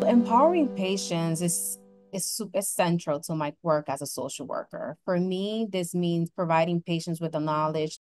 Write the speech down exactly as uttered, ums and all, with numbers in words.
empowering patients is is super central to my work as a social worker. For me, this means providing patients with the knowledge